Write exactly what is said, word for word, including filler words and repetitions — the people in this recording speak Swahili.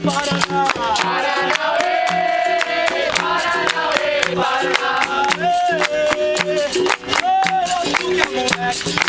Paraná. Paranauê, Paranauê, Paranauê. Ô, tu que é moleque.